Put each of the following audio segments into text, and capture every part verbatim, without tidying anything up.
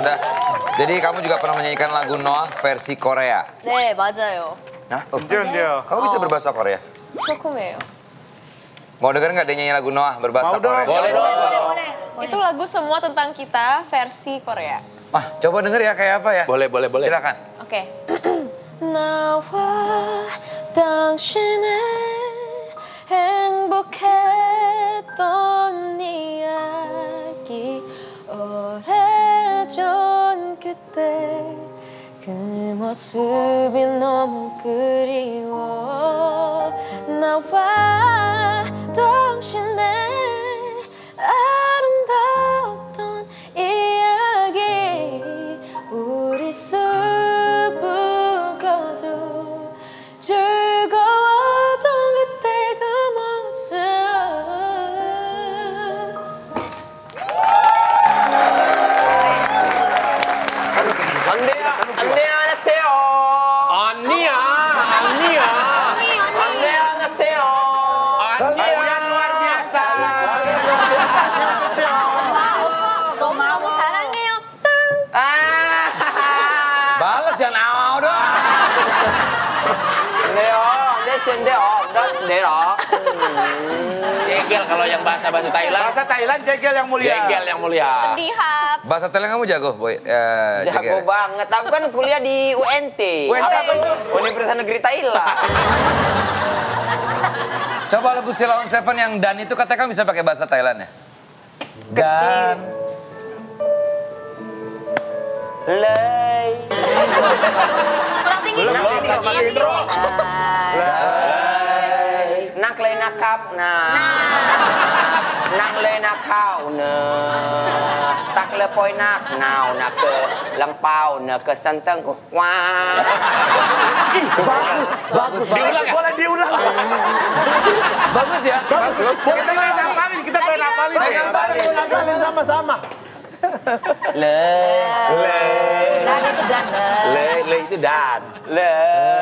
sudah. Jadi kamu juga pernah menyanyikan lagu Noah versi Korea? 네, 맞아요. Nah, 언제 언제요? kamu bisa berbahasa Korea? 조금이에요. Mau denger nggak dia nyanyi lagu Noah berbahasa Mau dong. Korea? Boleh dong. Itu lagu semua tentang kita versi Korea. Ah, coba denger ya kayak apa ya? Boleh, boleh, boleh. Silakan. 오케이. 나와 당신의 행복했던 이야기 오래전 그때 그 모습이 너무 그리워 나와 당신의 아름다웠던 이야기 우리 수북어도 즐거웠던 그때 그 모습 안돼요, 안돼요, 안녕하세요. Ania, Ania. 안돼요, 안녕하세요. Kalian luar biasa. 너무너무 사랑해요 Ah, Balas jangan awal dong. 안돼요, 안돼요, 안돼요. Jegel kalau yang bahasa bahasa Thailand. Bahasa Thailand jegel yang mulia. Jegel yang mulia. 리합 Bahasa Thailand kamu jago, Boy? Eh, Jago Jegel. banget. Aku kan kuliah di U N T. U N T apa itu? Universitas Negeri Thailand. Coba lagu Sheila on Seven yang Dan itu katanya kamu bisa pakai bahasa Thailand ya? Dan. Lei. kurang tinggi Belum, belum, belum, masih intro. Nak lei nak kap nah. Nak lei nak kau ne. Tak le poi nak nau nak ke Lampau ne ke Santeng ku. Wah. Bagus, bagus. Diulang ya? Boleh diulang. Bagus ya? Bagus. Kita pengen hafalin, kita pengen hafalin. Pengen hafalin. Hafalin sama-sama. Le. Dan itu dan Le, le itu dan. Le.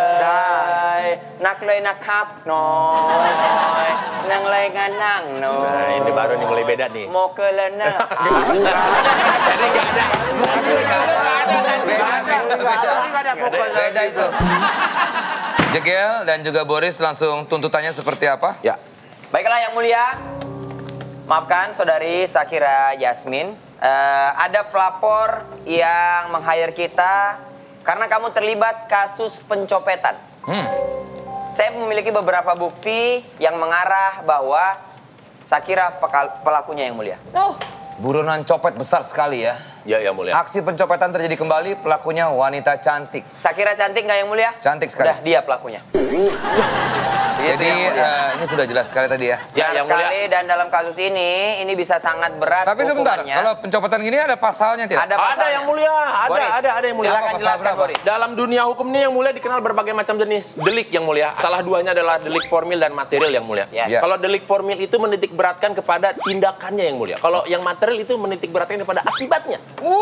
Nak lei nak kap noi. Nang lei nganang noi. Nah, ini baru nih mulai beda nih. Mau ke lena. Jadi nggak ada. Beda, Tadi nggak ada vokal. beda itu. Jegel dan juga Boris langsung tuntutannya seperti apa? Ya. Baiklah yang mulia, maafkan saudari Shakira Yasmin. Eh, ada pelapor yang meng-hire kita karena kamu terlibat kasus pencopetan. Hmm. Saya memiliki beberapa bukti yang mengarah bahwa Shakira pekal- pelakunya yang mulia. Oh, Buronan copet besar sekali ya. Ya, yang mulia. Aksi pencopetan terjadi kembali, pelakunya wanita cantik. Shakira cantik nggak yang mulia? Cantik sekali. Udah, dia pelakunya. Itu Jadi yang mulia. eh, ini sudah jelas sekali tadi ya. Ya, Benar yang mulia. sekali, dan dalam kasus ini, ini bisa sangat berat Tapi sebentar, hukumannya. kalau pencopetan gini ada pasalnya tidak? Ada Ada pasalnya. yang mulia, ada, Boris, ada, ada yang mulia. silakan Apa, jelaskan, pasal berapa? Boris. Dalam dunia hukum ini yang mulia dikenal berbagai macam jenis delik yang mulia. Salah duanya adalah delik formil dan material yang mulia. Yes. Ya. Kalau delik formil itu menitik beratkan kepada tindakannya yang mulia. Kalau yang material itu menitik beratkan kepada akibatnya.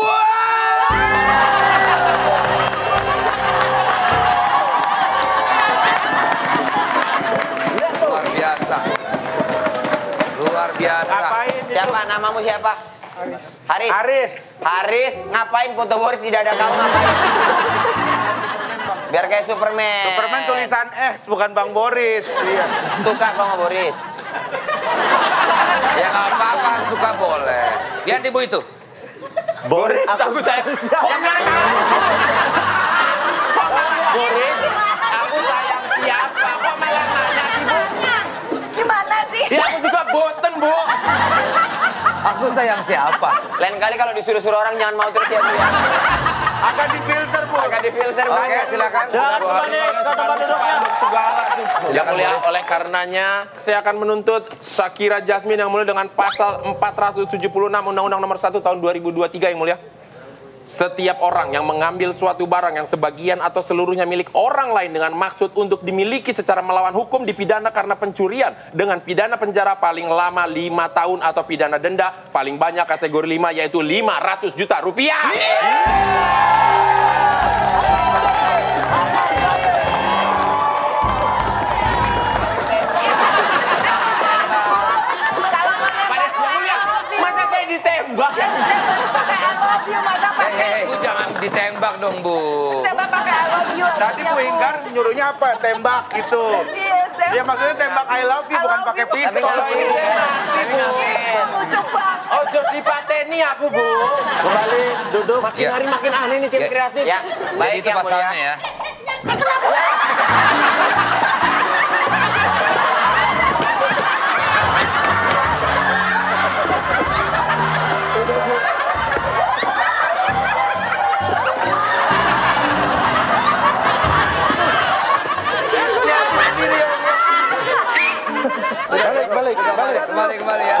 Luar biasa. Luar biasa. Ngapain itu? Siapa? Namamu siapa? Haris. Haris. Haris, ngapain foto Boris di dada kamu ngapain? Biar kayak Superman. Superman tulisan S, bukan Bang Boris. Iya. Suka kok sama Boris. Ya nggak apa-apa, suka boleh. Lihat ibu itu. Boris, aku sayang siapa? Boris, aku sayang siapa? Kok malah nanya sih, Bu? gimana sih? Ya, aku juga boten, Bu. Aku sayang siapa? Lain kali kalau disuruh-suruh orang jangan mau terus ya, Bu. Akan difilter, Bu. Akan difilter, Bu. Oke, silakan. Silakan kembali ke tempat duduknya. Yang mulia, oleh karenanya saya akan menuntut Shakira Yasmin yang mulia dengan pasal empat ratus tujuh puluh enam Undang-Undang Nomor satu Tahun dua ribu dua puluh tiga yang mulia. Setiap orang yang mengambil suatu barang yang sebagian atau seluruhnya milik orang lain dengan maksud untuk dimiliki secara melawan hukum dipidana karena pencurian dengan pidana penjara paling lama lima tahun atau pidana denda paling banyak kategori lima yaitu lima ratus juta rupiah. Pada yang mulia, masa saya ditembak? I love you, masa pakai jangan ditembak dong, Bu. Tembak pakai I love you. Tadi Bu Inggar nyuruhnya apa? Tembak gitu. Iya, tembak. Ya maksudnya tembak I love you, I bukan love pakai you. pistol. Kalau ini nanti, Bu. Lucu banget. Ojo dipateni aku, Bu. Kembali duduk. Makin Ya. hari makin aneh nih tim Ya. kreatif. Ya, Jadi baik itu yang mulia. pasalnya ya. Balik, balik, Kembali, kembali, kembali ya.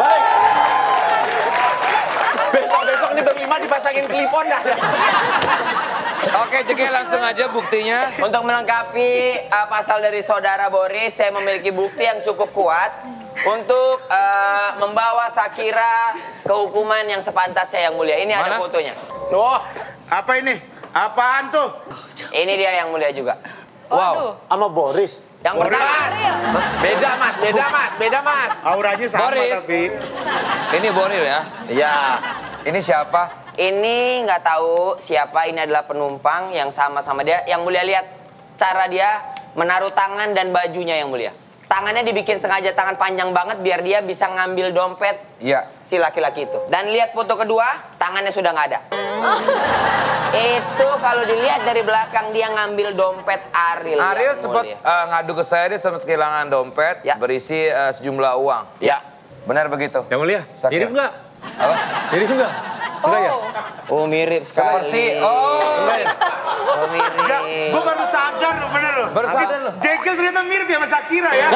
Besok-besok nih berlima dipasangin klipon dah. Oke, Jegel langsung aja buktinya. Untuk melengkapi uh, pasal dari saudara Boris, saya memiliki bukti yang cukup kuat untuk uh, membawa Shakira ke hukuman yang sepantasnya yang mulia. Ini ada Mana? fotonya. Wah, Apa ini? Apaan tuh? Ini dia yang mulia juga. Wow. Sama Boris. Yang pertama, beda Mas, beda Mas, beda Mas. Auranya sama Boris. tapi. Ini Boril ya. Iya. Ini siapa? ini nggak tahu siapa, ini adalah penumpang yang sama-sama dia. Yang mulia lihat cara dia menaruh tangan dan bajunya yang mulia. Tangannya dibikin sengaja tangan panjang banget biar dia bisa ngambil dompet Iya. si laki-laki itu. Dan lihat foto kedua, tangannya sudah nggak ada. Itu kalau dilihat dari belakang dia ngambil dompet Ariel. Ariel yang sempat mulia. uh, ngadu ke saya, dia sempat kehilangan dompet Ya. berisi uh, sejumlah uang. Ya. Benar begitu? Yang mulia, Shakira. mirip nggak? Apa? Mirip nggak? Enggak ya? Oh mirip sekali. Seperti, oh. Oh mirip. Ya, gue baru sadar loh, bener loh. Baru sadar loh. Jekyll ternyata mirip ya sama Shakira ya.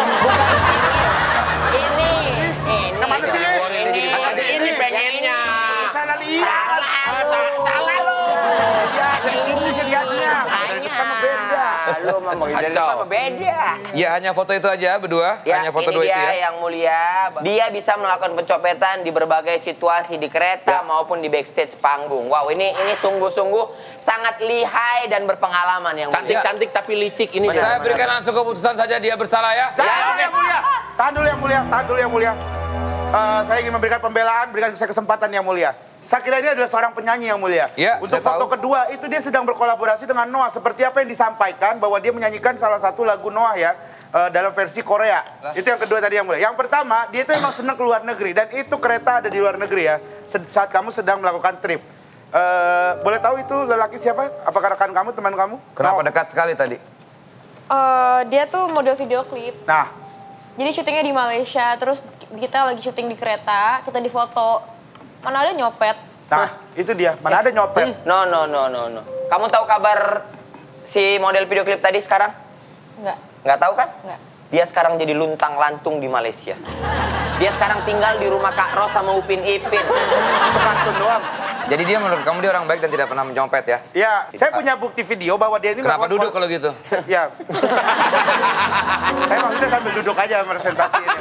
Ini. Ini. Kemana sih? Ini. Ada ini pengennya. Salah lihat. Salah lu. Ya, dari sini sih lihatnya. Dari depan mah beda. Lu memang dari depan mah beda. Ya hanya foto itu aja berdua, Ya, hanya foto ini dua dia itu ya. yang mulia. Dia bisa melakukan pencopetan di berbagai situasi di kereta maupun di backstage panggung. Wow, ini ini sungguh-sungguh sangat lihai dan berpengalaman yang mulia. Cantik-cantik tapi licik ini. Saya berikan langsung keputusan saja, dia bersalah ya. Tahan dulu yang mulia. Tahan dulu yang mulia. Tahan dulu yang mulia. Eh, saya ingin memberikan pembelaan, berikan saya kesempatan yang mulia. Shakira ini adalah seorang penyanyi yang mulia. Ya, Untuk saya foto tahu. kedua, itu dia sedang berkolaborasi dengan Noah. Seperti apa yang disampaikan, bahwa dia menyanyikan salah satu lagu Noah ya, eh, dalam versi Korea. Lah. Itu yang kedua tadi yang mulia. Yang pertama, dia itu emang senang ke luar negeri. Dan itu kereta ada di luar negeri ya, se- saat kamu sedang melakukan trip. Eh, boleh tahu itu lelaki siapa? Apakah rekan kamu, teman kamu? Kenapa No. dekat sekali tadi? Eh, dia tuh model video klip. Nah, Jadi syutingnya di Malaysia, terus kita lagi syuting di kereta, kita difoto. Mana ada nyopet. nah itu dia. Mana ada nyopet. No, no, no, no, no. Kamu tahu kabar si model video klip tadi sekarang? Enggak, Nggak tahu kan? enggak. Dia sekarang jadi luntang lantung di Malaysia. Dia sekarang tinggal di rumah Kak Ros sama Upin Ipin. Kantun doang. Jadi dia menurut kamu dia orang baik dan tidak pernah mencopet ya? Ya, saya punya bukti video bahwa dia ini Kenapa melakukan- duduk kalau gitu? Ya. Saya maksudnya sambil duduk aja presentasi ini.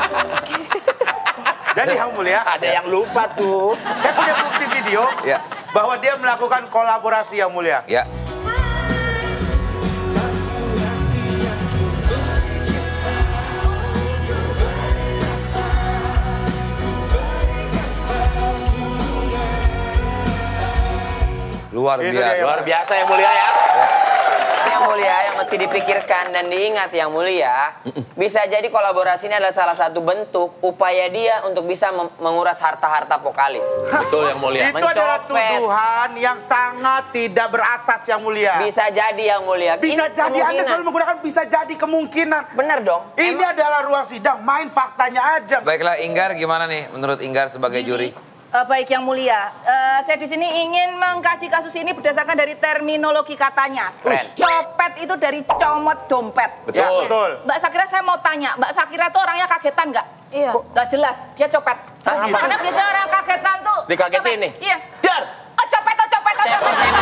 Jadi yang mulia, Ada yang lupa tuh. saya punya bukti video Ya. bahwa dia melakukan kolaborasi yang mulia. Ya. Luar Itu biasa. dia. Luar biasa yang mulia ya. Yang mulia yang mesti dipikirkan dan diingat yang mulia, bisa jadi kolaborasi ini adalah salah satu bentuk upaya dia untuk bisa mem- menguras harta-harta vokalis. Betul yang mulia. Itu adalah Mencopet. tuduhan yang sangat tidak berasas yang mulia. Bisa jadi yang mulia. Bisa Ini jadi, Anda kemungkinan. selalu menggunakan bisa jadi kemungkinan. Bener dong. Ini adalah ruang sidang, main faktanya aja. Baiklah, Inggar gimana nih menurut Inggar sebagai juri? Eh, baik yang mulia, Eh, saya di sini ingin mengkaji kasus ini berdasarkan dari terminologi katanya. Keren. Copet itu dari comot dompet. Betul. Ya, betul. Mbak Shakira saya mau tanya, Mbak Shakira tuh orangnya kagetan nggak? Iya. Nggak jelas, dia copet. Hah? Karena biasanya orang kagetan tuh. Dikagetin copet. nih? Iya. Dar. Oh, copet, oh, copet, oh,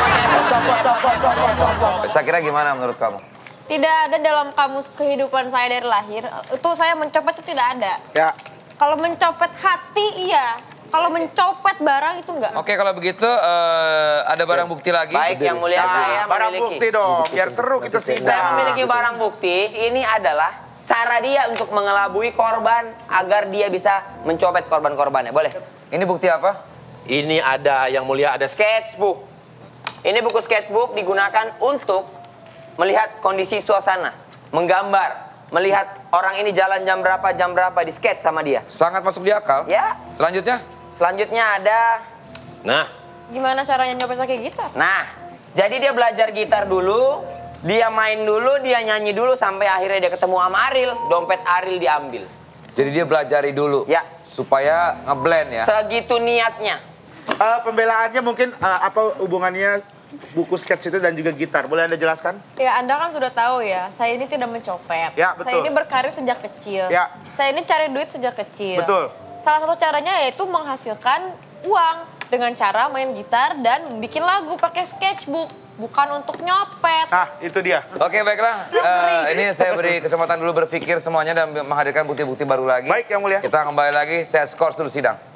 copet. Saya kira gimana menurut kamu? Tidak ada dalam kamus kehidupan saya dari lahir. Itu saya mencopet itu tidak ada. Ya. Kalau mencopet hati, iya. Kalau mencopet barang itu enggak. Oke, kalau begitu eh, ada barang bukti lagi. Baik yang mulia, saya Barang memiliki. bukti dong, biar seru kita sidang. Saya memiliki barang bukti. Ini adalah cara dia untuk mengelabui korban agar dia bisa mencopet korban-korbannya. Boleh? Ini bukti apa? Ini ada yang mulia ada Sketchbook. Ini buku sketchbook digunakan untuk melihat kondisi suasana, menggambar, melihat orang ini jalan jam berapa, jam berapa, di sketch sama dia. Sangat masuk di akal. Ya. Selanjutnya? Selanjutnya ada... Nah. Gimana caranya nyopet pakai gitar? Nah, jadi dia belajar gitar dulu, dia main dulu, dia nyanyi dulu, sampai akhirnya dia ketemu sama Ariel, dompet Ariel diambil. Jadi dia belajari dulu. Ya. Supaya ngeblend ya. Segitu niatnya. Uh, pembelaannya mungkin uh, apa hubungannya buku sketch itu dan juga gitar? Boleh Anda jelaskan? Ya, Anda kan sudah tahu ya, saya ini tidak mencopet. Ya, betul. Saya ini berkarir sejak kecil. Ya. Saya ini cari duit sejak kecil. Betul. Salah satu caranya yaitu menghasilkan uang dengan cara main gitar dan bikin lagu pakai sketchbook, bukan untuk nyopet. Nah, itu dia. Oke, baiklah. Eh, ini saya beri kesempatan dulu berpikir semuanya dan menghadirkan bukti-bukti baru lagi. Baik, Yang Mulia. Kita kembali lagi, saya skors dulu sidang.